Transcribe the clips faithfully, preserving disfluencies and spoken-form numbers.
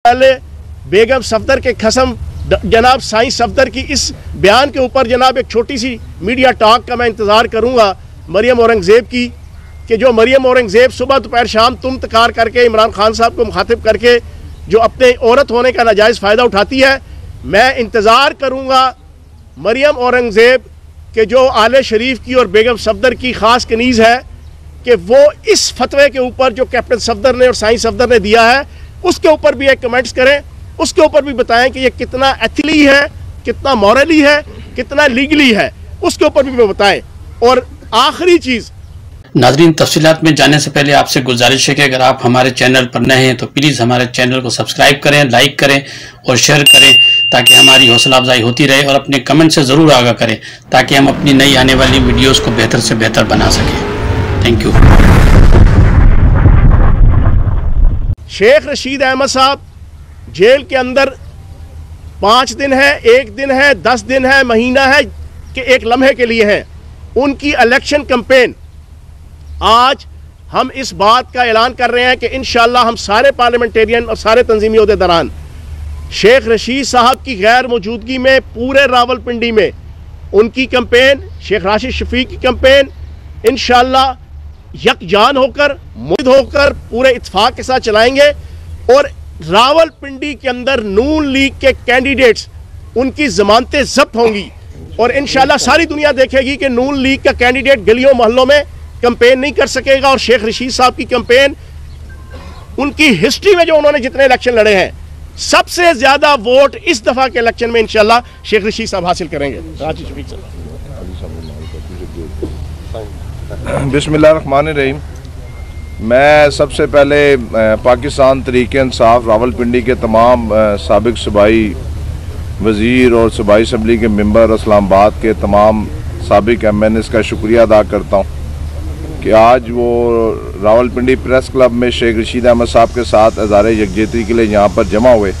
पहले बेगम सफदर के खसम जनाब साइंस सफदर की इस बयान के ऊपर जनाब एक छोटी सी मीडिया टॉक का मैं इंतज़ार करूँगा मरियम औरंगज़ेब की, कि जो मरियम औरंगज़ेब सुबह दोपहर शाम तुम तकार करके इमरान खान साहब को मुखातिब करके जो अपने औरत होने का नाजायज़ फ़ायदा उठाती है। मैं इंतज़ार करूँगा मरियम औरंगज़ेब के जो आले शरीफ की और बेगम सफदर की ख़ास कनीज़ है कि वो इस फतवे के ऊपर जो कैप्टन सफदर ने और साइंस सफदर ने दिया है उसके ऊपर भी एक कमेंट्स करें, उसके ऊपर भी बताएं कि ये कितना एथिकली है, कितना मॉरली है, कितना लीगली है, उसके ऊपर भी बताएं। और आखिरी चीज़ नाज़रीन, तफसीलात में जाने से पहले आपसे गुजारिश है कि अगर आप हमारे चैनल पर नए हैं तो प्लीज़ हमारे चैनल को सब्सक्राइब करें, लाइक करें और शेयर करें ताकि हमारी हौसला अफजाई होती रहे, और अपने कमेंट से ज़रूर आगाह करें ताकि हम अपनी नई आने वाली वीडियोज़ को बेहतर से बेहतर बना सकें। Thank you. शेख रशीद अहमद साहब जेल के अंदर पाँच दिन है, एक दिन है, दस दिन है, महीना है कि एक लम्हे के लिए है। उनकी इलेक्शन कैंपेन आज हम इस बात का ऐलान कर रहे हैं कि इंशाअल्लाह हम सारे पार्लियामेंटेरियन और सारे तंजीमी ओहदेदारान शेख रशीद साहब की गैर मौजूदगी में पूरे रावलपिंडी में उनकी कैंपेन, शेख राशिद शफीक की कैंपेन इंशाअल्लाह यकजान होकर मुतहिद होकर पूरे इत्तेफाक के साथ चलाएंगे। और रावलपिंडी के अंदर नून लीग के कैंडिडेट्स उनकी जमानतें जब्त होंगी और इंशाअल्लाह सारी दुनिया देखेगी कि नून लीग का कैंडिडेट गलियों मोहल्लों में कैंपेन नहीं कर सकेगा। और शेख रशीद साहब की कैंपेन, उनकी हिस्ट्री में जो उन्होंने जितने इलेक्शन लड़े हैं सबसे ज्यादा वोट इस दफा के इलेक्शन में इंशाअल्लाह शेख रशीद साहब हासिल करेंगे। बिस्मिल्लाहिर्रहमानिर्रहीम। मैं सबसे पहले पाकिस्तान तरीके इंसाफ रावलपिंडी के तमाम साबिक सूबाई वज़ीर और सूबाई असम्बली के मेंबर, इस्लामाबाद के तमाम साबिक एम एन एस का शुक्रिया अदा करता हूँ कि आज वो रावलपिंडी प्रेस क्लब में शेख रशीद अहमद साहब के साथ इज़हार यकजहती के लिए यहाँ पर जमा हुए।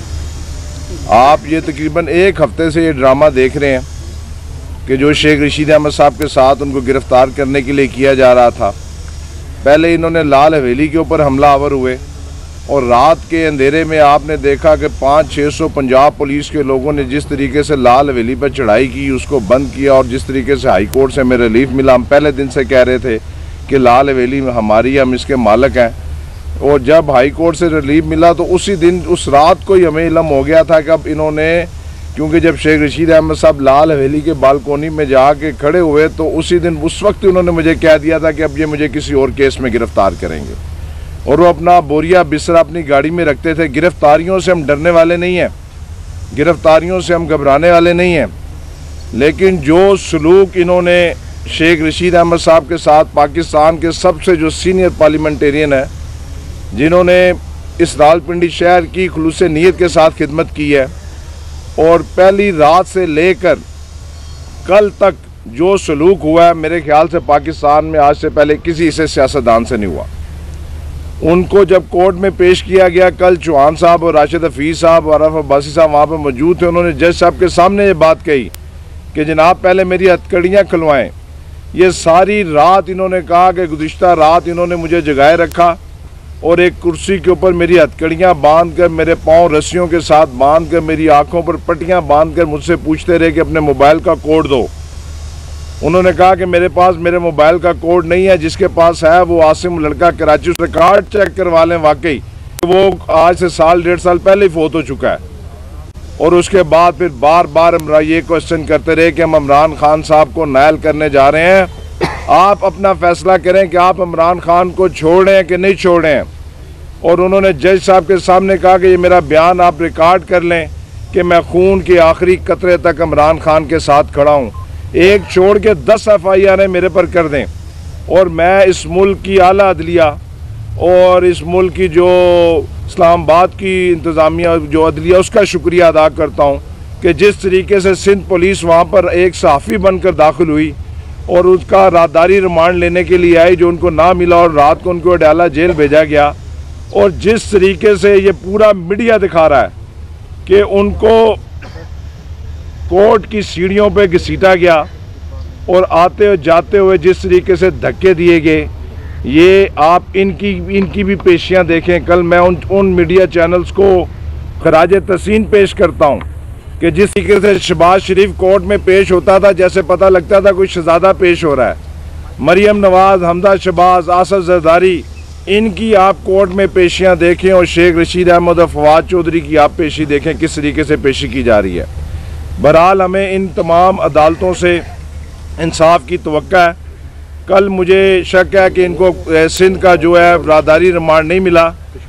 आप ये तकरीबन एक हफ्ते से ये ड्रामा देख रहे हैं कि जो शेख रशीद अहमद साहब के साथ उनको गिरफ़्तार करने के लिए किया जा रहा था। पहले इन्होंने लाल हवेली के ऊपर हमला आवर हुए और रात के अंधेरे में आपने देखा कि पाँच छः सौ पंजाब पुलिस के लोगों ने जिस तरीके से लाल हवेली पर चढ़ाई की, उसको बंद किया, और जिस तरीके से हाई कोर्ट से हमें रिलीफ मिला। हम पहले दिन से कह रहे थे कि लाल हवेली हमारी, हम इसके मालिक हैं, और जब हाई कोर्ट से रिलीफ मिला तो उसी दिन उस रात को ही हमें इल्म हो गया था कि अब इन्होंने, क्योंकि जब शेख रशीद अहमद साहब लाल हवेली के बालकोनी में जाके खड़े हुए तो उसी दिन उस वक्त उन्होंने मुझे कह दिया था कि अब ये मुझे किसी और केस में गिरफ़्तार करेंगे। और वो अपना बोरिया बिस्तरा अपनी गाड़ी में रखते थे। गिरफ़्तारियों से हम डरने वाले नहीं हैं, गिरफ़्तारियों से हम घबराने वाले नहीं हैं, लेकिन जो सलूक इन्होंने शेख रशीद अहमद साहब के साथ, पाकिस्तान के सबसे जो सीनियर पार्लियामेंटेरियन है जिन्होंने इस रावलपिंडी शहर की खुलूस नीयत के साथ खिदमत की है, और पहली रात से लेकर कल तक जो सलूक हुआ है मेरे ख्याल से पाकिस्तान में आज से पहले किसी ऐसे सियासतदान से नहीं हुआ। उनको जब कोर्ट में पेश किया गया, कल चौहान साहब और राशिद हफीज़ साहब और अरफ अब्बासी साहब वहाँ पर मौजूद थे, उन्होंने जज साहब के सामने ये बात कही कि जनाब पहले मेरी हथकड़ियाँ खुलवाएँ। ये सारी रात इन्होंने कहा कि गुज़िश्ता रात इन्होंने मुझे जगाए रखा और एक कुर्सी के ऊपर मेरी हथकड़ियाँ बांध कर, मेरे पाँव रस्सियों के साथ बांध कर, मेरी आँखों पर पट्टियाँ बांध कर मुझसे पूछते रहे कि अपने मोबाइल का कोड दो। उन्होंने कहा कि मेरे पास मेरे मोबाइल का कोड नहीं है, जिसके पास है वो आसिम लड़का कराची, उससे कार्ड चेक करवा लें। वाकई वो आज से साल डेढ़ साल पहले ही फोत हो चुका है। और उसके बाद फिर बार बार हम ये क्वेश्चन करते रहे कि हम इमरान खान साहब को नायल करने जा रहे हैं, आप अपना फैसला करें कि आप इमरान खान को छोड़ रहे हैं कि नहीं छोड़ रहे हैं। और उन्होंने जज साहब के सामने कहा कि ये मेरा बयान आप रिकॉर्ड कर लें कि मैं खून के आखिरी कतरे तक इमरान खान के साथ खड़ा हूँ, एक छोड़ के दस एफ आई आर मेरे पर कर दें। और मैं इस मुल्क की आला अदलिया और इस मुल्क की जो इस्लामाबाद की इंतज़ामिया जो अदलिया, उसका शुक्रिया अदा करता हूँ कि जिस तरीके से सिंध पुलिस वहाँ पर एक सहाफ़ी बनकर दाखिल हुई और उसका राहदारी रिमांड लेने के लिए आई, जो उनको ना मिला, और रात को उनको अडयाला जेल भेजा गया। और जिस तरीके से ये पूरा मीडिया दिखा रहा है कि उनको कोर्ट की सीढ़ियों पे घसीटा गया और आते हुए जाते हुए जिस तरीके से धक्के दिए गए, ये आप इनकी इनकी भी पेशियां देखें। कल मैं उन उन मीडिया चैनल्स को खराज तहसीन पेश करता हूँ कि जिस तरीके से शहबाज शरीफ कोर्ट में पेश होता था जैसे पता लगता था कोई शहजादा पेश हो रहा है। मरियम नवाज, हमदा शहबाज, आसफ जरदारी, इनकी आप कोर्ट में पेशियाँ देखें और शेख रशीद अहमद और फवाद चौधरी की आप पेशी देखें किस तरीके से पेशी की जा रही है। बहरहाल हमें इन तमाम अदालतों से इंसाफ की तवक्का है। कल मुझे शक है कि इनको सिंध का जो है राहदारी रिमांड नहीं मिला,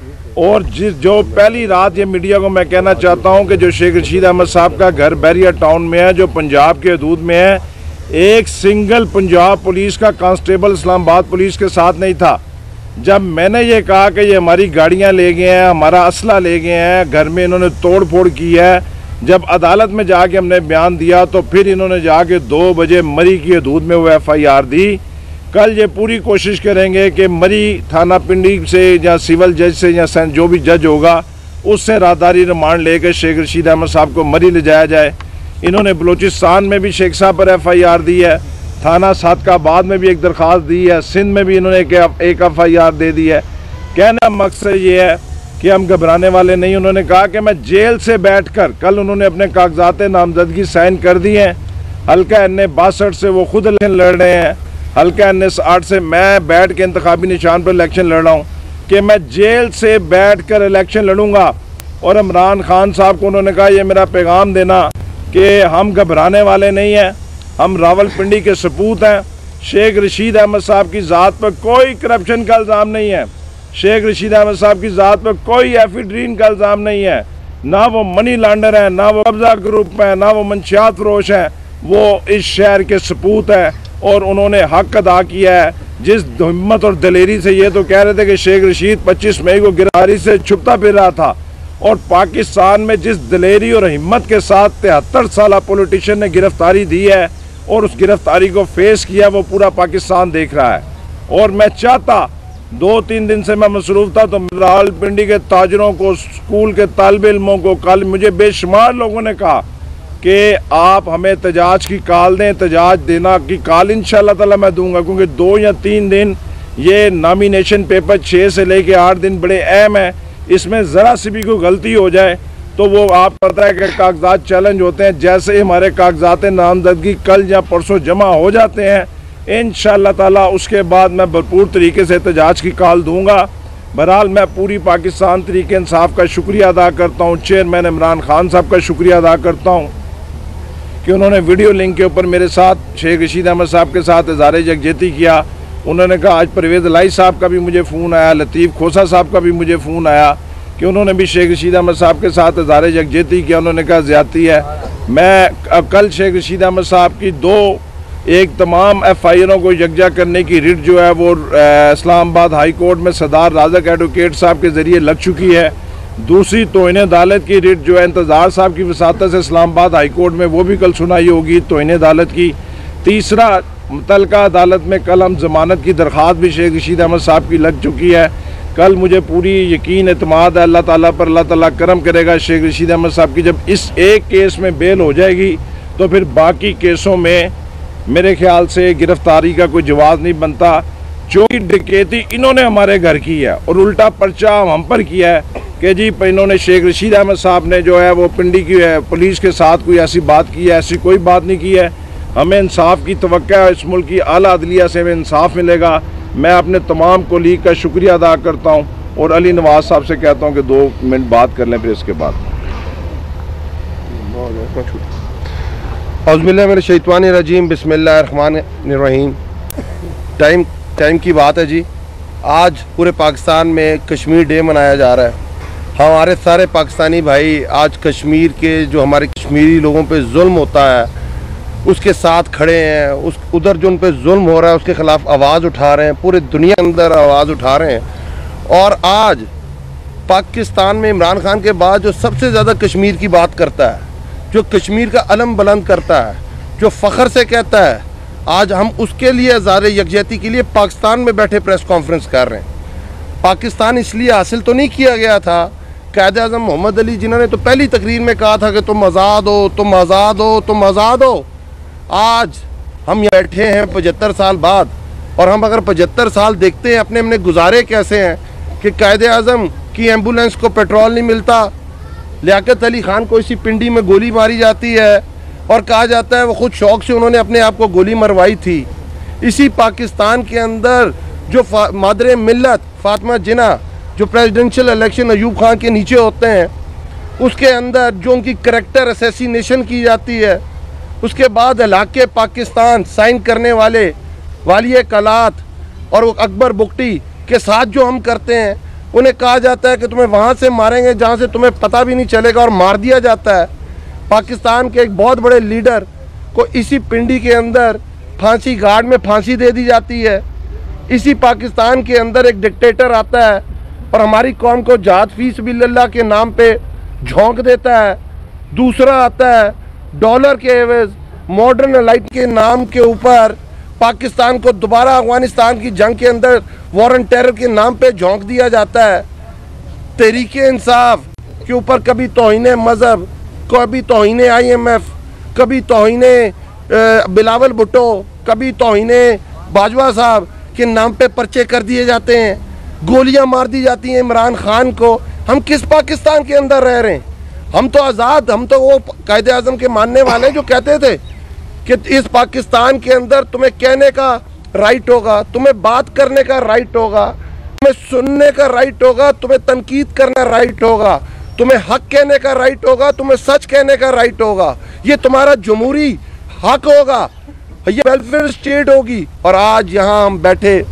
और जिस जो पहली रात ये मीडिया को मैं कहना चाहता हूँ कि जो शेख रशीद अहमद साहब का घर बैरिया टाउन में है जो पंजाब के हदूद में है, एक सिंगल पंजाब पुलिस का कांस्टेबल इस्लामाबाद पुलिस के साथ नहीं था। जब मैंने ये कहा कि ये हमारी गाड़ियाँ ले गए हैं, हमारा असला ले गए हैं, घर में इन्होंने तोड़ फोड़ की है, जब अदालत में जाके हमने बयान दिया तो फिर इन्होंने जाके दो बजे मरी की हदूद में वो एफ आई आर दी। कल ये पूरी कोशिश करेंगे कि मरी थाना पिंडी से या सिविल जज से या जो भी जज होगा उससे राहदारी रिमांड लेकर शेख रशीद अहमद साहब को मरी ले जाया जाए। इन्होंने बलूचिस्तान में भी शेख साहब पर एफ आई आर दी है, थाना सादकाबाद में भी एक दरख्वास्त दी है, सिंध में भी इन्होंने एक एफ आई आर दे दी है। कहना मकसद ये है कि हम घबराने वाले नहीं। उन्होंने कहा कि मैं जेल से बैठकर, कल उन्होंने अपने कागजात नामजदगी साइन कर दिए हैं, हल्का एन ए बासठ से वो खुद इलेक्शन लड़ रहे हैं, हल्का एन एस आठ से मैं बैठ के इंतखाबी निशान पर इलेक्शन लड़ रहा हूँ कि मैं जेल से बैठ कर इलेक्शन लड़ूंगा। और इमरान खान साहब को उन्होंने कहा ये मेरा पैगाम देना कि हम घबराने वाले नहीं हैं, हम रावलपिंडी के सपूत हैं। शेख रशीद अहमद साहब की ज़ात पर कोई करप्शन का इल्ज़ाम नहीं है, शेख रशीद अहमद साहब की ज़ात पर कोई एफिड्रीन का इल्ज़ाम नहीं है, ना वो मनी लॉन्डर है, ना वो कब्जा ग्रुप है, ना वो मंशियात फरोश है, वो इस शहर के सपूत है और उन्होंने हक अदा किया है। जिस हिम्मत और दलेरी से ये तो कह रहे थे कि शेख रशीद पच्चीस मई को गिरफ्तारी से छुपता फिर रहा था, और पाकिस्तान में जिस दलेरी और हिम्मत के साथ तिहत्तर साल पॉलिटिशियन ने गिरफ्तारी दी है और उस गिरफ्तारी को फेस किया वो पूरा पाकिस्तान देख रहा है। और मैं चाहता, दो तीन दिन से मैं मसरूफ़ था, तो रावलपिंडी के ताजरों को, स्कूल के तालिब इल्मों को, कल मुझे बेशुमार लोगों ने कहा कि आप हमें एहतजाज की कॉल दें, एहतजाज देना की कॉल इंशाअल्लाह ताला मैं दूंगा, क्योंकि दो या तीन दिन ये नामिनेशन पेपर छः से लेके आठ दिन बड़े अहम है। इसमें ज़रा सी भी कोई गलती हो जाए तो वो आप पता है कि कागजात चैलेंज होते हैं। जैसे ही हमारे कागजात नामजदगी कल या परसों जमा हो जाते हैं इंशाअल्लाह ताला उसके बाद मैं भरपूर तरीके से एहतजाज की कॉल दूंगा। बहरहाल मैं पूरी पाकिस्तान तरीके इंसाफ का शुक्रिया अदा करता हूँ, चेयरमैन इमरान खान साहब का शुक्रिया अदा करता हूँ कि उन्होंने वीडियो लिंक के ऊपर मेरे साथ शेख रशीद अहमद साहब के साथ इज़हार यकजहती किया। उन्होंने कहा, आज परवेज़ लाई साहब का भी मुझे फ़ोन आया, लतीफ़ खोसा साहब का भी मुझे फ़ोन आया कि उन्होंने भी शेख रशीद अहमद साहब के साथ इज़हार यकजहती किया। उन्होंने कहा ज़्यादती है। मैं कल शेख रशीद अहमद साहब की दो एक तमाम एफ आई आरों को यकजा करने की रिट जो है वो इस्लामाबाद हाई कोर्ट में सरदार राज़क एडवोकेट साहब के ज़रिए लग चुकी है। दूसरी तौहीन अदालत की रिट जो है इंतज़ार साहब की वसातत से इस्लामाबाद हाई कोर्ट में, वो भी कल सुनाई होगी तौहीन अदालत की। तीसरा, मुतलका अदालत में कल हम ज़मानत की दरख्वास्त भी शेख रशीद अहमद साहब की लग चुकी है। कल मुझे पूरी यकीन एतमाद है अल्लाह ताला पर, अल्लाह ताला करम करेगा। शेख रशीद अहमद साहब की जब इस एक केस में बेल हो जाएगी तो फिर बाकी केसों में मेरे ख्याल से गिरफ्तारी का कोई जवाब नहीं बनता। चोरी डकैती इन्होंने हमारे घर की है और उल्टा पर्चा हम पर किया है कि जी इन्होंने शेख रशीद अहमद साहब ने जो है वो पिंडी की है पुलिस के साथ कोई ऐसी बात की है, ऐसी कोई बात नहीं की है। हमें इंसाफ की तवक्का है, इस मुल्क की आला अदलिया से हमें इंसाफ मिलेगा। मैं अपने तमाम कोलीग का शुक्रिया अदा करता हूँ और अली नवाज साहब से कहता हूँ कि दो मिनट बात कर लें फिर इसके बाद। औज़ुबिल्लाहि मिनश शैतानिर रजीम, बिस्मिल्लाहिर रहमानिर रहीम। टाइम टाइम की बात है जी, आज पूरे पाकिस्तान में कश्मीर डे मनाया जा रहा है। हमारे सारे पाकिस्तानी भाई आज कश्मीर के जो हमारे कश्मीरी लोगों पे जुल्म होता है उसके साथ खड़े हैं। उस उधर जो उन पे जुल्म हो रहा है उसके ख़िलाफ़ आवाज़ उठा रहे हैं, पूरे दुनिया के अंदर आवाज़ उठा रहे हैं। और आज पाकिस्तान में इमरान खान के बाद जो सबसे ज़्यादा कश्मीर की बात करता है, जो कश्मीर का अलम बुलंद करता है, जो फ़ख्र से कहता है, आज हम उसके लिए इज़हार यकजहती के लिए पाकिस्तान में बैठे प्रेस कॉन्फ्रेंस कर रहे हैं। पाकिस्तान इसलिए हासिल तो नहीं किया गया था, कायदे आज़म मोहम्मद अली जिन्होंने तो पहली तकरीर में कहा था कि तुम आज़ाद हो, तुम आज़ाद हो, तुम आज़ाद हो। आज हम यहाँ बैठे हैं पचहत्तर साल बाद, और हम अगर पचहत्तर साल देखते हैं अपने अपने गुजारे कैसे हैं कि कायदे आज़म की एम्बुलेंस को पेट्रोल नहीं मिलता, लियाकत अली खान को इसी पिंडी में गोली मारी जाती है और कहा जाता है वो खुद शौक से उन्होंने अपने आप को गोली मरवाई थी। इसी पाकिस्तान के अंदर जो मादरे मिल्लत फातिमा जिन्ना जो प्रेसिडेंशियल इलेक्शन अयूब खान के नीचे होते हैं, उसके अंदर जो उनकी करैक्टर असैसिनेशन की जाती है, उसके बाद इलाके पाकिस्तान साइन करने वाले वालिय कलात और वो अकबर बुगटी के साथ जो हम करते हैं, उन्हें कहा जाता है कि तुम्हें वहाँ से मारेंगे जहाँ से तुम्हें पता भी नहीं चलेगा और मार दिया जाता है। पाकिस्तान के एक बहुत बड़े लीडर को इसी पिंडी के अंदर फांसी घाट में फांसी दे दी जाती है। इसी पाकिस्तान के अंदर एक डिक्टेटर आता है और हमारी कौम को जहाद फी सबिलिल्लाह के नाम पे झोंक देता है। दूसरा आता है डॉलर के एवज मॉडर्न लाइट के नाम के ऊपर पाकिस्तान को दोबारा अफगानिस्तान की जंग के अंदर वॉर एंड टेरर के नाम पे झोंक दिया जाता है। तहरीके इंसाफ के ऊपर कभी तौहीने मज़हब, कभी तौहीने आई एम एफ, कभी तौहीने बिलावल भुट्टो, कभी तौहीने बाजवा साहब के नाम पे पर्चे कर दिए जाते हैं, गोलियां मार दी जाती हैं इमरान खान को। हम किस पाकिस्तान के अंदर रह रहे हैं? हम तो आज़ाद, हम तो वो कायदे आज़म के मानने वाले जो कहते थे कि इस पाकिस्तान के अंदर तुम्हें कहने का राइट होगा, तुम्हें बात करने का राइट होगा, तुम्हें सुनने का राइट होगा, तुम्हें तनकीद करना राइट होगा, तुम्हें हक कहने का राइट होगा, तुम्हें सच कहने का राइट होगा। ये तुम्हारा जमहूरी हक होगा, ये वेलफेयर स्टेट होगी। और आज यहाँ हम बैठे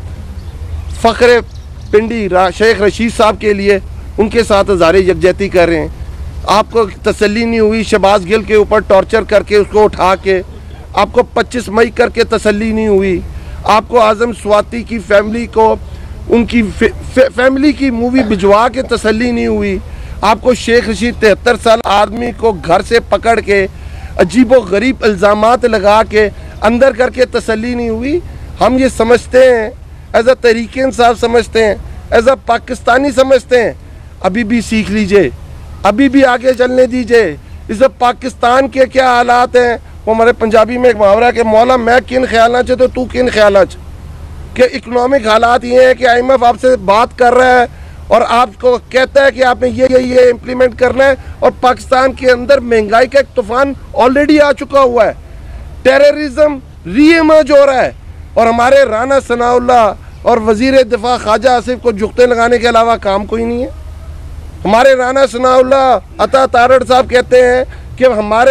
फ़ख्र पिंडी शेख रशीद साहब के लिए उनके साथ हज़ारे यकजहती कर रहे हैं। आपको तसल्ली नहीं हुई शहबाज गिल के ऊपर टॉर्चर करके उसको उठा के, आपको पच्चीस मई करके तसल्ली नहीं हुई, आपको आज़म स्वाति की फैमिली को उनकी फे, फे, फैमिली की मूवी भिजवा के तसल्ली नहीं हुई, आपको शेख रशीद तिहत्तर साल आदमी को घर से पकड़ के अजीबो गरीब इल्ज़ामात लगा के अंदर करके तसल्ली नहीं हुई। हम ये समझते हैं एज अ तहरीके इंसाफ समझते हैं, एज अ पाकिस्तानी समझते हैं, अभी भी सीख लीजिए, अभी भी आगे चलने दीजिए। इस पाकिस्तान के क्या हालात हैं, वो हमारे पंजाबी में एक मुहावरा है कि मौला मैं किन ख्याल च तो तू किन ख्याल च, कि इकोनॉमिक हालात ये हैं कि आई एम एफ आपसे बात कर रहा है और आपको कहता है कि आपने ये ये ये इम्प्लीमेंट करना है, और पाकिस्तान के अंदर महंगाई का एक तूफान ऑलरेडी आ चुका हुआ है, टेररिज्म रीइमर्ज हो रहा है, और हमारे राना सनाउल्लाह और वजीर दिफा ख्वाजा आसिफ को जुगते लगाने के अलावा काम कोई नहीं है। हमारे राना सनाउल्लाह अता तारड़ साहब कहते हैं कि हमारे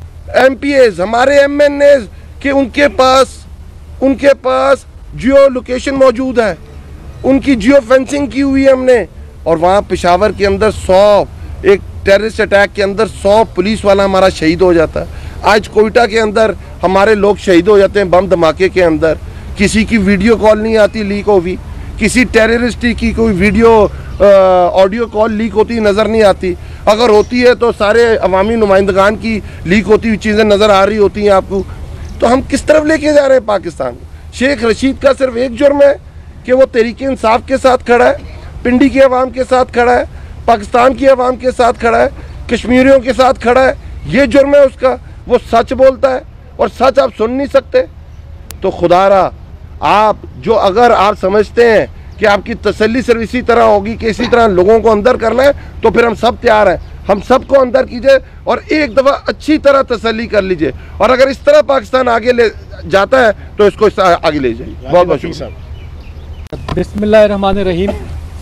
एम पी एज, हमारे एम एन एज कि उनके पास उनके पास जियो लोकेशन मौजूद है, उनकी जियो फेंसिंग की हुई है हमने, और वहाँ पेशावर के अंदर सौ एक टेररिस्ट अटैक के अंदर सौ पुलिस वाला हमारा शहीद हो जाता है। आज कोयटा के अंदर हमारे लोग शहीद हो जाते हैं बम धमाके के अंदर, किसी की वीडियो कॉल नहीं आती लीक होगी, किसी टेररिस्ट की कोई वीडियो ऑडियो कॉल लीक होती नज़र नहीं आती, अगर होती है तो सारे अवामी नुमाइंदगान की लीक होती हुई चीज़ें नज़र आ रही होती हैं आपको। तो हम किस तरफ लेके जा रहे हैं पाकिस्तान? शेख रशीद का सिर्फ एक जुर्म है कि वो तहरीके इंसाफ के साथ खड़ा है, पिंडी की आवाम के साथ खड़ा है, पाकिस्तान की आवाम के साथ खड़ा है, कश्मीरियों के साथ खड़ा है, ये जुर्म है उसका। वो सच बोलता है और सच आप सुन नहीं सकते। तो खुदारा आप जो अगर आप समझते हैं कि आपकी तसल्ली सिर्फ इसी तरह होगी कि इसी तरह लोगों को अंदर करना है, तो फिर हम सब तैयार हैं, हम सबको अंदर कीजिए और एक दफ़ा अच्छी तरह तसल्ली कर लीजिए, और अगर इस तरह पाकिस्तान आगे ले जाता है तो इसको इस आगे ले जाइए। बहुत बहुत शुक्रिया। बिस्मिल्लाहिर्रहमानिर्रहीम।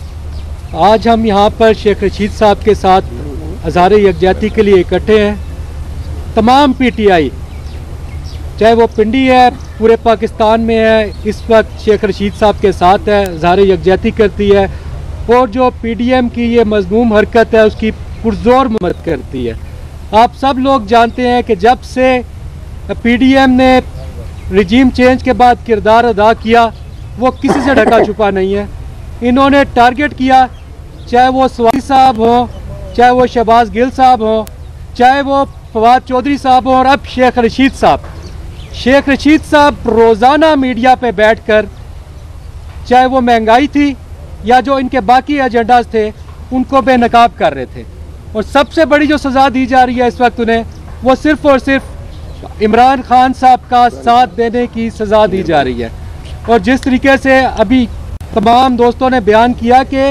आज हम यहाँ पर शेख रशीद साहब के साथ हज़ारे यकजहती के लिए इकट्ठे हैं। तमाम पी टी आई, चाहे वो पिंडी है, पूरे पाकिस्तान में है, इस वक्त शेख रशीद साहब के साथ है, हज़ारे यकजहती करती है, और जो पी डी एम की ये मज़मूम हरकत है उसकी पुरज़ोर मदद करती है। आप सब लोग जानते हैं कि जब से पी डी एम ने रिजीम चेंज के बाद किरदार अदा किया, वो किसी से ढका छुपा नहीं है। इन्होंने टारगेट किया, चाहे वो स्वाति साहब हो, चाहे वो शहबाज गिल साहब हो, चाहे वो फवाद चौधरी साहब हो, और अब शेख रशीद साहब। शेख रशीद साहब रोज़ाना मीडिया पे बैठकर, चाहे वो महंगाई थी या जो इनके बाकी एजेंडाज थे, उनको बेनकाब कर रहे थे। और सबसे बड़ी जो सज़ा दी जा रही है इस वक्त उन्हें, वो सिर्फ़ और सिर्फ इमरान खान साहब का साथ देने की सज़ा दी जा रही है। और जिस तरीके से अभी तमाम दोस्तों ने बयान किया कि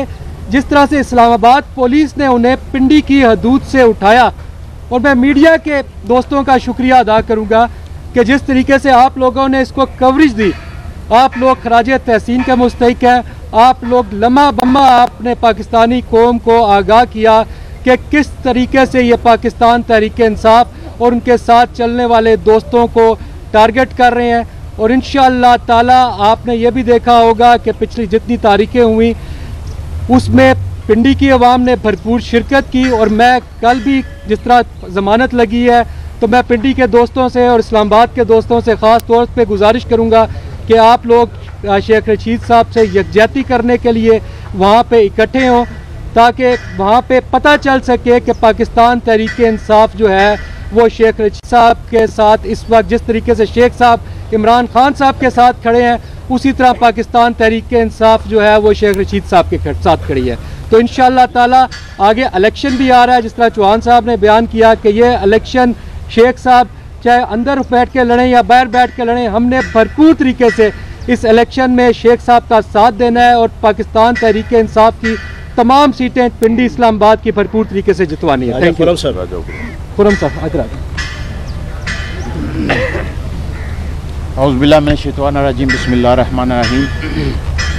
जिस तरह से इस्लामाबाद पुलिस ने उन्हें पिंडी की हदूद से उठाया, और मैं मीडिया के दोस्तों का शुक्रिया अदा करूंगा कि जिस तरीके से आप लोगों ने इसको कवरेज दी, आप लोग खराज तहसीन के मुस्तहिक हैं। आप लोग लम्हा बम्मा आपने पाकिस्तानी कौम को आगाह किया कि किस तरीके से ये पाकिस्तान तहरीक इंसाफ और उनके साथ चलने वाले दोस्तों को टारगेट कर रहे हैं। और इंशाअल्लाह ताला आपने ये भी देखा होगा कि पिछली जितनी तारीखें हुई उसमें पिंडी की आवाम ने भरपूर शिरकत की। और मैं कल भी जिस तरह ज़मानत लगी है, तो मैं पिंडी के दोस्तों से और इस्लामाबाद के दोस्तों से ख़ास तौर पे गुजारिश करूँगा कि आप लोग शेख रशीद साहब से यकजहती करने के लिए वहाँ पे इकट्ठे हों, ताकि वहाँ पे पता चल सके कि पाकिस्तान तहरीक इंसाफ जो है वो शेख रशीद साहब के साथ इस वक्त जिस तरीके से शेख साहब इमरान खान साहब के साथ खड़े हैं, उसी तरह पाकिस्तान तहरीक इंसाफ जो है वो शेख रशीद साहब के साथ खड़ी है। तो इंशाअल्लाह ताला आगे इलेक्शन भी आ रहा है, जिस तरह चौहान साहब ने बयान किया कि ये इलेक्शन शेख साहब चाहे अंदर बैठ के लड़ें या बाहर बैठ के लड़ें, हमने भरपूर तरीके से इस इलेक्शन में शेख साहब का साथ देना है और पाकिस्तान तहरीक इंसाफ की तमाम सीटें पिंडी इस्लामाबाद की भरपूर तरीके से जितवानी है। Thank you sir. खुरम साहब आगे औज़ुबिल्लाहि मिनश शैतानिर रजीम, बिस्मिल्लाहिर रहमानिर रहीम।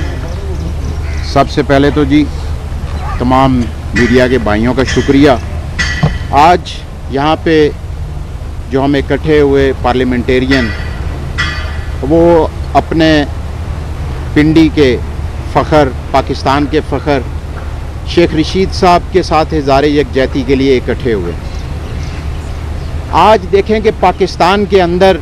सबसे पहले तो जी तमाम मीडिया के भाइयों का शुक्रिया। आज यहाँ पे जो हम इकट्ठे हुए पार्लियामेंटेरियन, वो अपने पिंडी के फ़ख्र, पाकिस्तान के फ़ख्र शेख रशीद साहब के साथ इज़हार यकजहती के लिए इकट्ठे हुए। आज देखें कि पाकिस्तान के अंदर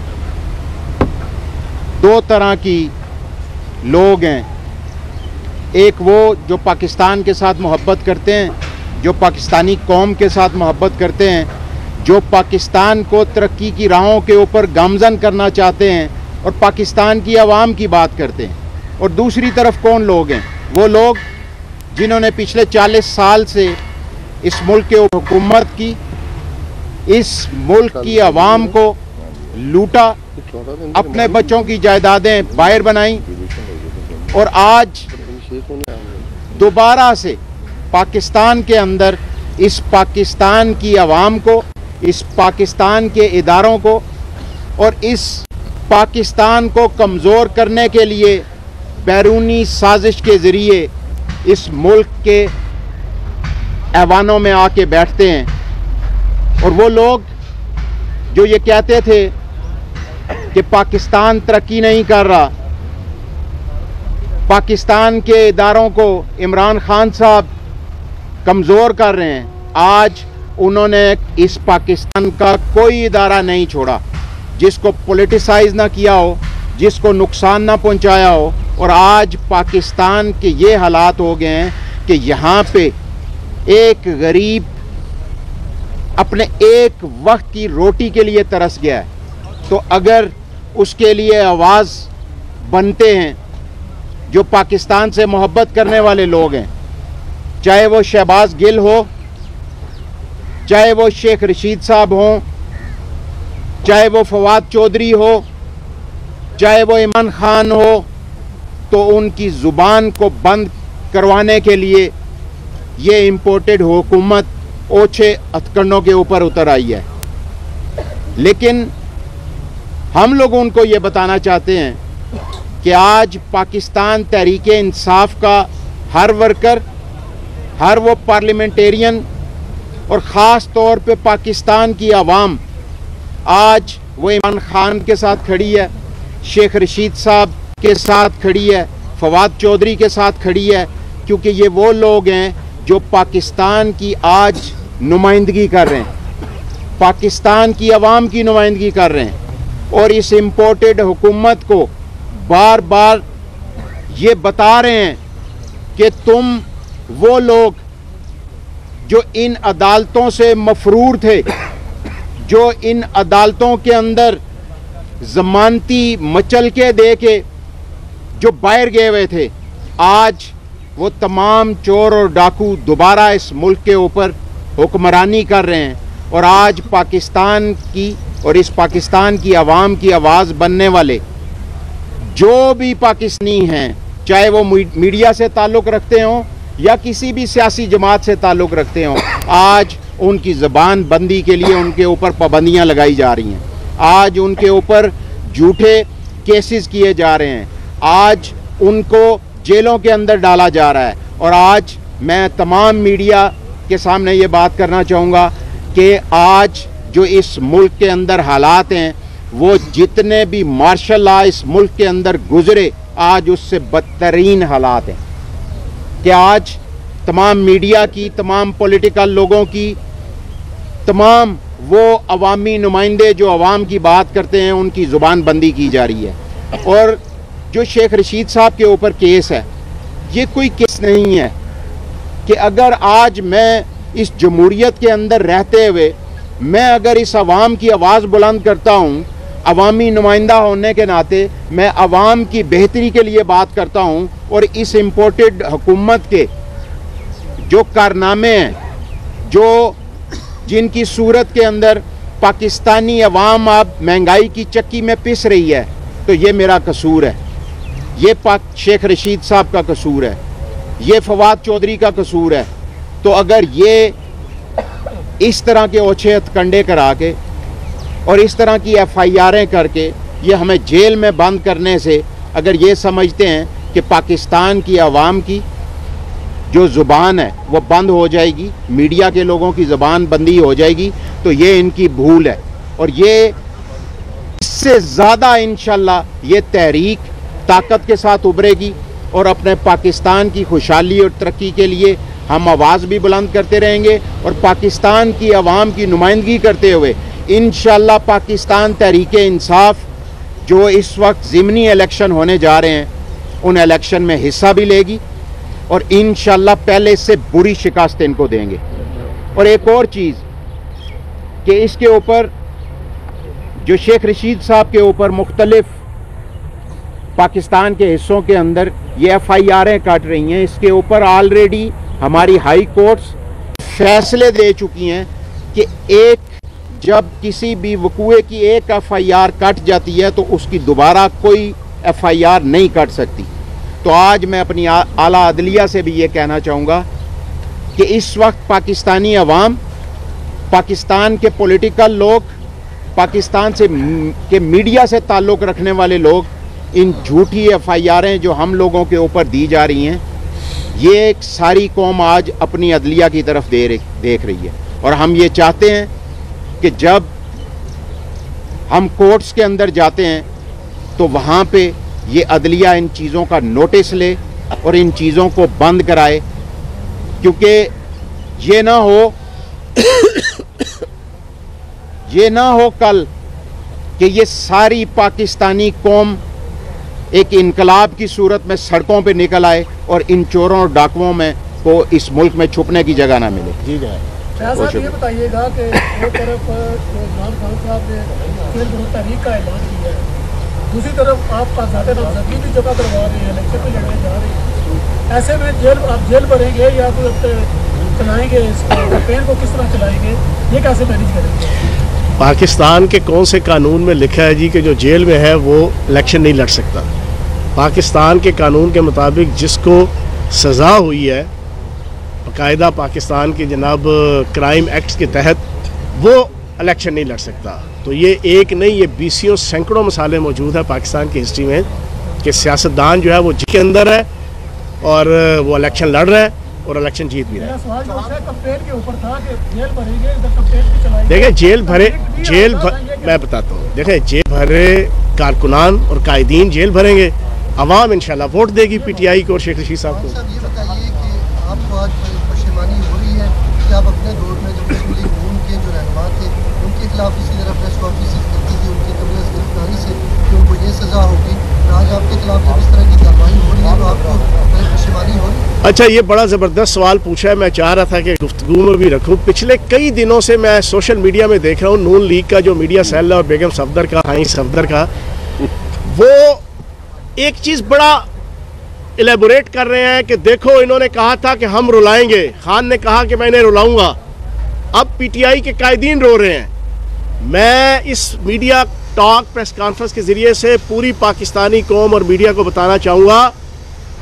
दो तरह की लोग हैं। एक वो जो पाकिस्तान के साथ मोहब्बत करते हैं, जो पाकिस्तानी कौम के साथ मोहब्बत करते हैं, जो पाकिस्तान को तरक्की की राहों के ऊपर गामज़न करना चाहते हैं और पाकिस्तान की आवाम की बात करते हैं। और दूसरी तरफ कौन लोग हैं? वो लोग जिन्होंने पिछले चालीस साल से इस मुल्क के हुकूमत की, इस मुल्क की आवाम को लूटा, अपने बच्चों की जायदादें बाहर बनाई और आज दोबारा से पाकिस्तान के अंदर इस पाकिस्तान की आवाम को, इस पाकिस्तान के इदारों को और इस पाकिस्तान को कमज़ोर करने के लिए बैरूनी साजिश के ज़रिए इस मुल्क के ऐवानों में आके बैठते हैं। और वो लोग जो ये कहते थे कि पाकिस्तान तरक्की नहीं कर रहा, पाकिस्तान के इदारों को इमरान खान साहब कमज़ोर कर रहे हैं, आज उन्होंने इस पाकिस्तान का कोई इदारा नहीं छोड़ा जिसको पॉलिटिसाइज ना किया हो, जिसको नुकसान ना पहुंचाया हो। और आज पाकिस्तान के ये हालात हो गए हैं कि यहाँ पे एक गरीब अपने एक वक्त की रोटी के लिए तरस गया है। तो अगर उसके लिए आवाज़ बनते हैं जो पाकिस्तान से मोहब्बत करने वाले लोग हैं, चाहे वो शहबाज गिल हो, चाहे वो शेख रशीद साहब हों, चाहे वो फवाद चौधरी हो, चाहे वो इमरान खान हो, तो उनकी ज़ुबान को बंद करवाने के लिए ये इम्पोर्टेड हुकूमत ओछे हथकंडों के ऊपर उतर आई है। लेकिन हम लोग उनको ये बताना चाहते हैं कि आज पाकिस्तान तहरीक इंसाफ का हर वर्कर, हर वो पार्लियामेंटेरियन और ख़ास तौर पे पाकिस्तान की आवाम आज वो इमरान खान के साथ खड़ी है, शेख रशीद साहब के साथ खड़ी है, फवाद चौधरी के साथ खड़ी है, क्योंकि ये वो लोग हैं जो पाकिस्तान की आज नुमाइंदगी कर रहे हैं, पाकिस्तान की आवाम की नुमाइंदगी कर रहे हैं और इस इम्पोर्टेड हुकूमत को बार बार ये बता रहे हैं कि तुम वो लोग जो इन अदालतों से मफरूर थे, जो इन अदालतों के अंदर ज़मानती मचल के दे के जो बाहर गए हुए थे, आज वो तमाम चोर और डाकू दोबारा इस मुल्क के ऊपर हुक्मरानी कर रहे हैं। और आज पाकिस्तान की और इस पाकिस्तान की आवाम की आवाज़ बनने वाले जो भी पाकिस्तानी हैं, चाहे वो मीडिया से ताल्लुक़ रखते हों, या किसी भी सियासी जमात से ताल्लुक़ रखते हों, आज उनकी ज़बान बंदी के लिए उनके ऊपर पाबंदियाँ लगाई जा रही हैं। आज उनके ऊपर झूठे केसेस किए जा रहे हैं। आज उनको जेलों के अंदर डाला जा रहा है। और आज मैं तमाम मीडिया के सामने ये बात करना चाहूँगा कि आज जो इस मुल्क के अंदर हालात हैं, वो जितने भी मार्शल लॉ इस मुल्क के अंदर गुजरे, आज उससे बदतरीन हालात हैं। कि आज तमाम मीडिया की, तमाम पॉलिटिकल लोगों की, तमाम वो अवामी नुमाइंदे जो अवाम की बात करते हैं, उनकी ज़ुबान बंदी की जा रही है। और जो शेख रशीद साहब के ऊपर केस है, ये कोई केस नहीं है कि अगर आज मैं इस जमहूरियत के अंदर रहते हुए मैं अगर इस अवाम की आवाज़ बुलंद करता हूँ, अवामी नुमाइंदा होने के नाते मैं अवाम की बेहतरी के लिए बात करता हूँ, और इस इम्पोर्टेड हुकूमत के जो कारनामे हैं, जो जिनकी सूरत के अंदर पाकिस्तानी अवाम अब महंगाई की चक्की में पिस रही है, तो ये मेरा कसूर है, ये पाक शेख रशीद साहब का कसूर है, ये फवाद चौधरी का कसूर है। तो अगर ये इस तरह के ओछे हथकंडे करा के और इस तरह की एफ आई आरें करके ये हमें जेल में बंद करने से अगर ये समझते हैं कि पाकिस्तान की आवाम की जो ज़ुबान है वो बंद हो जाएगी, मीडिया के लोगों की ज़ुबान बंदी हो जाएगी, तो ये इनकी भूल है। और ये इससे ज़्यादा इंशाल्लाह ये तहरीक ताकत के साथ उभरेगी और अपने पाकिस्तान की खुशहाली और तरक्की के लिए हम आवाज़ भी बुलंद करते रहेंगे। और पाकिस्तान की आवाम की नुमाइंदगी करते हुए इंशाल्लाह पाकिस्तान तहरीक इंसाफ जो इस वक्त ज़िमनी इलेक्शन होने जा रहे हैं, उन इलेक्शन में हिस्सा भी लेगी और इंशाल्लाह पहले से बुरी शिकस्त इनको देंगे। और एक और चीज़ कि इसके ऊपर जो शेख रशीद साहब के ऊपर मुख्तलिफ पाकिस्तान के हिस्सों के अंदर ये एफ आई आरें काट रही हैं, इसके ऊपर ऑलरेडी हमारी हाई कोर्ट्स फैसले दे चुकी हैं कि एक जब किसी भी वकूए की एक एफ आई आर कट जाती है तो उसकी दोबारा कोई एफ आई आर नहीं कट सकती। तो आज मैं अपनी आला अदलिया से भी ये कहना चाहूँगा कि इस वक्त पाकिस्तानी अवाम, पाकिस्तान के पॉलिटिकल लोग, पाकिस्तान से के मीडिया से ताल्लुक़ रखने वाले लोग इन झूठी एफ आई आरें जो हम लोगों के ऊपर दी जा रही हैं, ये एक सारी कौम आज अपनी अदलिया की तरफ दे देख रही है। और हम ये चाहते हैं कि जब हम कोर्ट्स के अंदर जाते हैं तो वहाँ पे ये अदलिया इन चीज़ों का नोटिस ले और इन चीज़ों को बंद कराए, क्योंकि ये ना हो ये ना हो कल कि ये सारी पाकिस्तानी कौम एक इनकलाब की सूरत में सड़कों पे निकल आए और इन चोरों और डाकुओं में को इस मुल्क में छुपने की जगह ना मिले। जी साहब ये बताइएगा कि एक तरफ इमरान खान साहब ने जेल विरोध तहरीक का ऐलान किया है, दूसरी तरफ आप आज़ाद नामजदगी भी जमा करवा रहे हैं, इलेक्शन में लड़ने जा रहे हैं। ऐसे में जेल आप जेल भरेंगे या फिर चलाएंगे, इस कैंपेन को किस तरह चलाएंगे, ये कैसे मैनेज करेंगे? पाकिस्तान के कौन से कानून में लिखा है जी कि जो जेल में है वो इलेक्शन नहीं लड़ सकता? पाकिस्तान के कानून के मुताबिक जिसको सज़ा हुई है बाकायदा पाकिस्तान के जनाब क्राइम एक्ट के तहत, वो इलेक्शन नहीं लड़ सकता। तो ये एक नहीं, ये बीसियों सैकड़ों मिसालें मौजूद है पाकिस्तान की हिस्ट्री में कि सियासतदान जो है वो जेल के अंदर है और वो इलेक्शन लड़ रहे हैं और इलेक्शन जीत भी रहे हैं। देखिए जेल भरे जेल भर, मैं बताता हूँ, देखिए जेल भरे कारकुनान और कायदीन जेल भरेंगे, अवाम इंशाल्लाह वोट देगी पीटीआई को और शेख रशीद साहब को। ये बताइए कि आपको आज पशेमानी हो रही है कि आप अपने दौर में जो मुस्लिम खून के जो रहनुमा थे उनके खिलाफ इसी तरह प्रेस कॉन्फ्रेंस करती थी, उनकी कब्ल गिरफ्तारी से कि उनको ये सज़ा होगी, आज आपके खिलाफ जब इस तरह की कार्रवाई हो रही है तो आपको पशेमानी हो रही है? अच्छा, ये बड़ा ज़बरदस्त सवाल पूछा है, मैं चाह रहा था कि गुफ्तगू में भी रखूँ। पिछले कई दिनों से मैं सोशल मीडिया में देख रहा हूँ नून लीग का जो मीडिया सेल है और बेगम सफदर का, हाई सफदर का, वो एक चीज़ बड़ा एलेबोरेट कर रहे हैं कि देखो इन्होंने कहा था कि हम रुलाएंगे, खान ने कहा कि मैं इन्हें रुलाऊंगा, अब पीटीआई के कायदीन रो रहे हैं। मैं इस मीडिया टॉक प्रेस कॉन्फ्रेंस के ज़रिए से पूरी पाकिस्तानी कौम और मीडिया को बताना चाहूँगा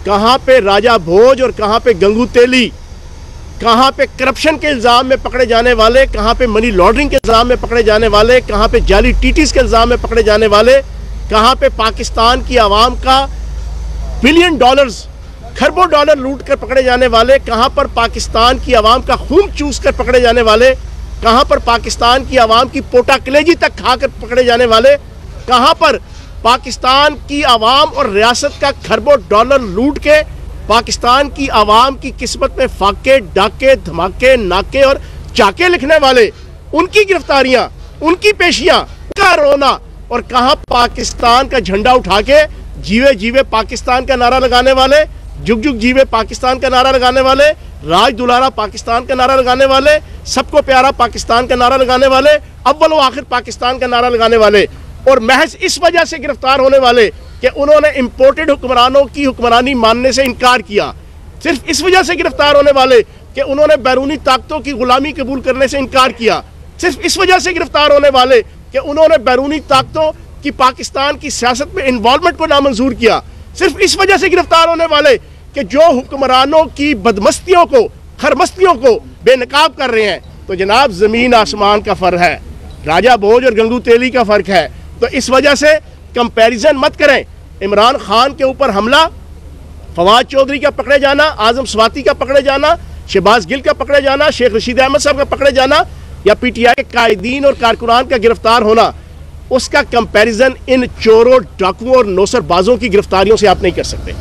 कहाँ पे राजा भोज और कहाँ पे गंगू तेली, कहाँ पे करप्शन के इल्ज़ाम में पकड़े जाने वाले, कहाँ पे मनी लॉन्ड्रिंग के इल्ज़ाम में पकड़े जाने वाले, कहाँ पे जाली टीटीज के इल्ज़ाम में पकड़े जाने वाले, कहाँ पे पाकिस्तान की आवाम का बिलियन डॉलर्स, खरबों डॉलर लूट कर पकड़े जाने वाले, कहाँ पर पाकिस्तान की आवाम का खून चूस कर पकड़े जाने वाले, कहाँ पर पाकिस्तान की आवाम की पोटा कलेजी तक खाकर पकड़े जाने वाले, कहाँ पर पाकिस्तान की आवाम और रियासत का खरबों डॉलर लूट के पाकिस्तान की आवाम की किस्मत में फाके, डाके, धमाके, नाके और चाके लिखने वाले, उनकी गिरफ्तारियां, उनकी पेशियां, उनका रोना, और कहाँ पाकिस्तान का झंडा उठा के जीवे जीवे पाकिस्तान का नारा लगाने वाले, जुग जुग जीवे पाकिस्तान का नारा लगाने वाले, राज दुलारा पाकिस्तान का नारा लगाने वाले, सबको प्यारा पाकिस्तान का नारा लगाने वाले, अव्वल व आखिर पाकिस्तान का नारा लगाने वाले, और महज इस वजह से गिरफ्तार होने वाले कि उन्होंने इंपोर्टेड हुक्मरानों की हुक्मरानी मानने से इनकार किया। सिर्फ इस वजह से गिरफ्तार होने वाले कि उन्होंने बैरूनी ताकतों की गुलामी कबूल करने से इनकार किया। सिर्फ इस वजह से गिरफ्तार होने वाले कि उन्होंने बैरूनी ताकतों की पाकिस्तान की सियासत में इन्वॉल्वमेंट को नामंजूर किया। सिर्फ इस वजह से गिरफ्तार होने वाले कि जो हुक्मरानों की बदमस्तियों को, खरमस्तियों को बेनकाब कर रहे हैं। तो जनाब, ज़मीन आसमान का फ़र्क है, राजा भोज और गंगू तेली का फ़र्क है। तो इस वजह से कंपैरिजन मत करें। इमरान खान के ऊपर हमला, फवाद चौधरी का पकड़े जाना, आजम स्वाति का पकड़े जाना, शहबाज गिल का पकड़े जाना, शेख रशीद अहमद साहब का पकड़े जाना, या पीटीआई के कायदीन और कारकुनान का गिरफ्तार होना, उसका कंपैरिजन इन चोरों, डाकुओं और नौसरबाजों की गिरफ्तारियों से आप नहीं कर सकते।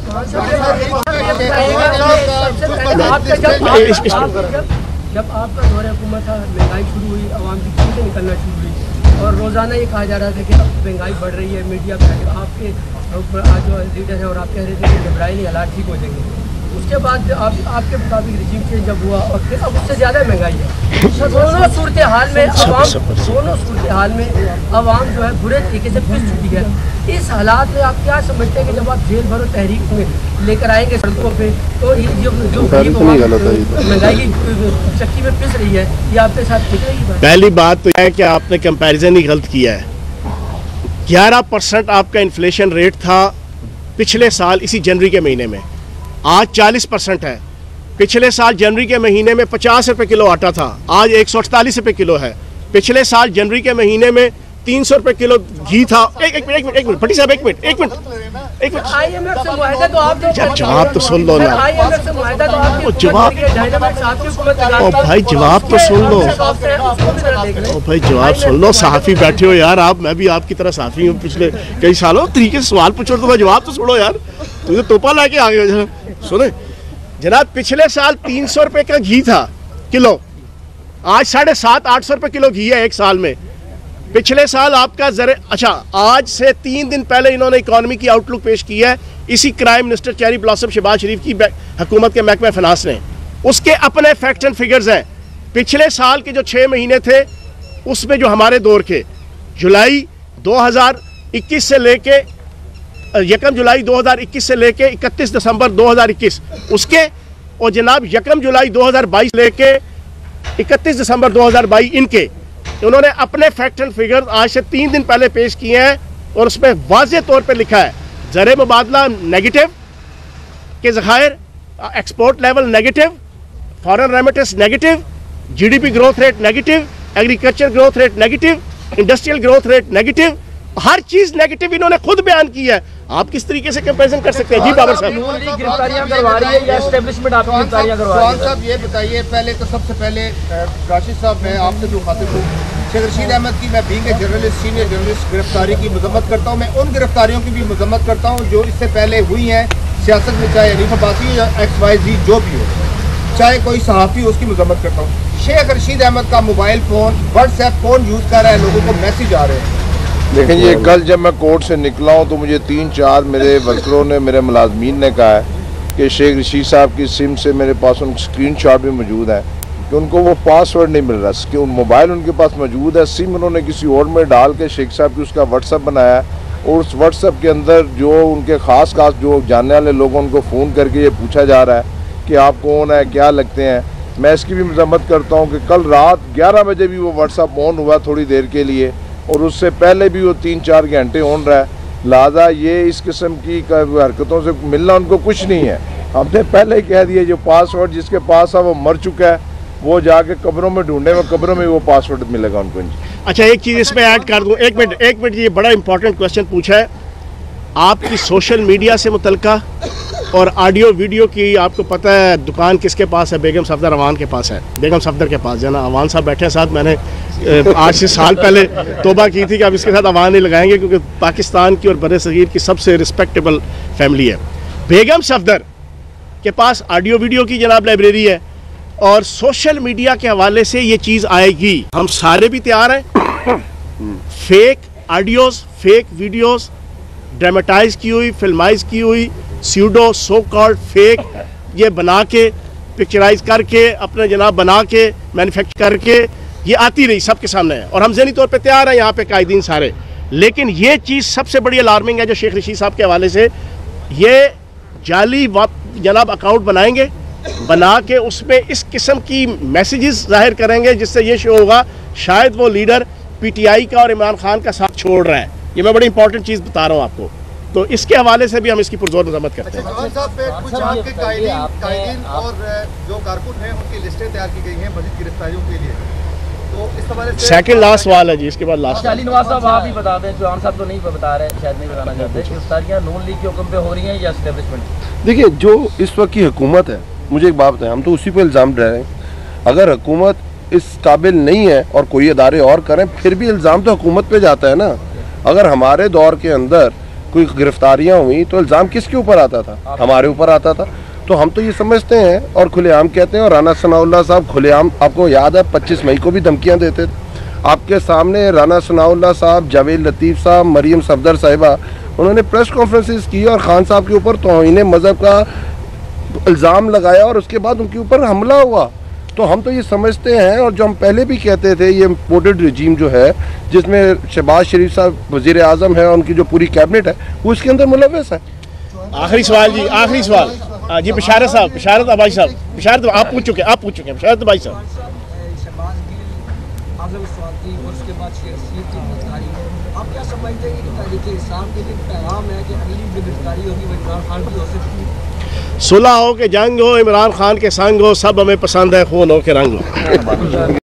जब आपका दौर हुकूमत था, महंगाई शुरू हुई, आवाम की चीज़ें निकलना शुरू हुई, और रोज़ाना ये कहा जा रहा था कि अब महंगाई बढ़ रही है, मीडिया पे आपके जो लीडर हैं और आप कह रहे थे कि घबराएं, हालात ठीक हो जाएंगे। उसके बाद आप, आपके मुताबिक रिजीम चेंज जब हुआ और फिर अब उससे ज़्यादा महंगाई है। दोनों सूरत हाल में अवाम दोनों सूरत हाल में अवाम जो है बुरे तरीके से पिस चुकी है। इस हालात में आप क्या समझते हैं कि जब आप जेल भरो तहरीक में लेकर आएंगे सड़कों पे, तो ये जो जो महंगाई की चक्की में पिस रही है, ये आपके साथ ठीक रहेगी? पहली बात तो यह है कि आपने कंपैरिजन ही गलत किया है। ग्यारह परसेंट आपका इन्फ्लेशन रेट था पिछले साल इसी जनवरी के महीने में, आज चालीस परसेंट है। पिछले साल जनवरी के महीने में पचास रुपए किलो आटा था, आज एक सौ अड़तालीस रुपये किलो है। पिछले साल जनवरी के महीने में तीन सौ रुपये किलो घी था। एक एक मिनट एक मिनट एक मिनट भट्टी साहब, एक मिनट एक मिनट एक मिनट जवाब तो सुन लो ना। ओ जवाब, ओ भाई जवाब तो सुन लो। ओ भाई जवाब सुन लो। सहाफ़ी बैठे हो यार आप, मैं भी आपकी तरह सहाफ़ी हूँ पिछले कई सालों। तरीके से सवाल पूछो तो जवाब तो सुनो यार, तुझे तोपा ला के आ गए हो। सुने जनाब, पिछले साल तीन सौ रुपये का घी था किलो, आज साढ़े सात आठ सौ रुपये किलो घी है एक साल में। पिछले साल आपका जरे अच्छा, आज से तीन दिन पहले इन्होंने इकॉनमी की आउटलुक पेश की है इसी crime minister cherry blossom Shahbaz Sharif की हुकूमत के महकमे फिनांस ने। उसके अपने फैक्ट एंड फिगर्स हैं। पिछले साल के जो छः महीने थे उसमें जो हमारे दौर के जुलाई दो हज़ार इक्कीस से लेके यकम जुलाई दो हज़ार इक्कीस से लेके इकतीस दिसंबर दो हज़ार इक्कीस उसके, और जनाब यकम जुलाई दो हज़ार बाईस लेके इकतीस दिसंबर दो हज़ार बाईस इनके, उन्होंने अपने फैक्ट एंड फिगर्स आज से तीन दिन पहले पेश किए हैं और उसमें वाज़ेह तौर पे लिखा है ज़र मुबादला नेगेटिव के ज़खायर, export level negative, foreign remittance negative, GDP growth rate negative, agriculture growth rate negative, industrial growth rate negative, हर चीज नेगेटिव इन्होंने खुद बयान की है। आप किस तरीके से कंपैरिजन कर सकते हैं? जी बाबर साहब, गिरफ्तारियां करवा रही है या एस्टेब्लिशमेंट आपकी गिरफ्तारियां करवा रही है? साहब ये बताइए, पहले तो सबसे पहले राशिद साहब, मैं आपसे जो खातिर हूँ, शेख रशीद अहमद की मैं being a journalist, senior journalist, गिरफ्तारी की मजम्मत करता हूँ। मैं उन गिरफ्तारियों की भी मजम्मत करता हूँ जो इससे पहले हुई हैं सियासत में, चाहे हनीफ अब्बासी या एक्स वाई जी जो भी हो, चाहे कोई सहाफ़ी, उसकी मजम्मत करता हूँ। शेख रशीद अहमद का मोबाइल फ़ोन, व्हाट्सएप कौन यूज़ कर रहा है, लोगों को मैसेज आ रहे हैं। लेकिन ये कल जब मैं कोर्ट से निकला हूँ तो मुझे तीन चार मेरे वर्करों ने, मेरे मुलाजमीन ने कहा है कि शेख रशीद साहब की सिम से मेरे पास उनके स्क्रीन शॉट भी मौजूद है कि उनको वो पासवर्ड नहीं मिल रहा, कि मोबाइल उनके पास मौजूद है, सिम उन्होंने किसी और में डाल के शेख साहब की उसका व्हाट्सअप बनाया है, और उस व्हाट्सअप के अंदर जो उनके ख़ास खास जो जानने वाले लोग उनको फ़ोन करके ये पूछा जा रहा है कि आप कौन है, क्या लगते हैं। मैं इसकी भी मजम्मत करता हूँ कि कल रात ग्यारह बजे भी वो व्हाट्सअप ऑन हुआ थोड़ी देर के लिए, और उससे पहले भी वो तीन चार घंटे ऑन रहा है। लिहाजा ये इस किस्म की हरकतों से मिलना उनको कुछ नहीं है। हमने पहले ही कह दिया जो पासवर्ड जिसके पास है वो मर चुका है, वो जाके कब्रों में ढूंढे, वो कब्रों में वो पासवर्ड मिलेगा उनको। अच्छा, एक चीज़ इसमें ऐड कर दूं, एक मिनट एक मिनट ये बड़ा इंपॉर्टेंट क्वेश्चन पूछा है आपकी सोशल मीडिया से मुतल्लिका और ऑडियो वीडियो की। आपको पता है दुकान किसके पास है? बेगम सफदर अवान के पास है, बेगम सफदर के पास है ना। अवान साहब बैठे हैं साथ, मैंने आज से साल पहले तोबा की थी कि अब इसके साथ अवान नहीं लगाएंगे क्योंकि पाकिस्तान की और बड़े सगीर की सबसे रिस्पेक्टेबल फैमिली है। बेगम सफदर के पास ऑडियो वीडियो की जनाब लाइब्रेरी है और सोशल मीडिया के हवाले से ये चीज़ आएगी। हम सारे भी तैयार हैं fake audios, fake videos, dramatize की हुई, फिल्माइज की हुई, स्यूडो सो कॉल्ड फेक, ये बना के पिक्चराइज करके अपने जनाब बना के मैन्युफैक्चर करके ये आती रही सबके सामने है और हम ज़हनी तौर पे तैयार हैं यहाँ पे कायदीन सारे। लेकिन ये चीज़ सबसे बड़ी अलार्मिंग है जो शेख रशीद साहब के हवाले से, ये जाली जनाब अकाउंट बनाएंगे, बना के उसमें इस किस्म की मैसेजेस जाहिर करेंगे जिससे ये शो होगा शायद वो लीडर पीटीआई का और इमरान खान का साथ छोड़ रहा है। ये मैं बड़ी इंपॉर्टेंट चीज़ बता रहा हूँ आपको, तो इसके हवाले से भी हम इसकी पुरजोर मजम्मत करते हैं। जवान साहब पे कुछ आपके कायदीन कायदीन और जो कारकुन हैं उनकी लिस्टें तैयार की गई हैं मज़ीद गिरफ्तारियों के लिए, तो इस हवाले से सेकंड लास्ट सवाल है जी, इसके बाद लास्ट। अली नवाज साहब आप ही बता दें, जवान साहब तो नहीं बता रहे, शायद नहीं बताना चाहते, गिरफ्तारियां नून लीग के हुक्म पे हो रही हैं या एस्टेब्लिशमेंट? देखिए, जो इस वक्त की हुकूमत है, मुझे एक बात बताएं, हम तो उसी पे इल्ज़ाम दे रहे हैं। अगर हुकूमत इस काबिल नहीं है और कोई अदारे और करें, फिर भी इल्ज़ाम तो हुकूमत पे जाता है ना। अगर हमारे दौर के अंदर कोई गिरफ्तारियां हुई तो इल्ज़ाम किसके ऊपर आता था? हमारे ऊपर आता था। तो हम तो ये समझते हैं और खुलेआम कहते हैं। और राना सनाउल्लाह साहब खुलेआम, आपको याद है पच्चीस मई को भी धमकियां देते थे आपके सामने। राना सनाउल्लाह साहब, जावेद लतीफ़ साहब, मरियम सफदर साहिबा, उन्होंने प्रेस कॉन्फ्रेंसेस की और खान साहब के ऊपर तौहीन मज़हब का इल्ज़ाम लगाया और उसके बाद उनके ऊपर हमला हुआ। तो हम तो ये समझते हैं और जो हम पहले भी कहते थे, ये इम्पोर्टेड रिजीम जो है जिसमें शहबाज शरीफ साहब वज़ीर आज़म है और उनकी जो पूरी कैबिनेट है वो इसके अंदर मुलव्वस है। आखिरी सवाल जी, आखिरी सवाल जी, बिशारत साहब, बिशारत अबाई साहब, बिशारत आप पूछ चुके आप पूछ चुके हैं बिशारत अबाई साहब। आप क्या समझते हैं कि तहरीक इंसाफ के लिए पैगाम है कि अगली गिरफ्तारी होगी वो इमरान खान की हो सकती है? सुलह हो के जंग हो, इमरान खान के संग हो, सब हमें पसंद है, खून हो के रंग हो।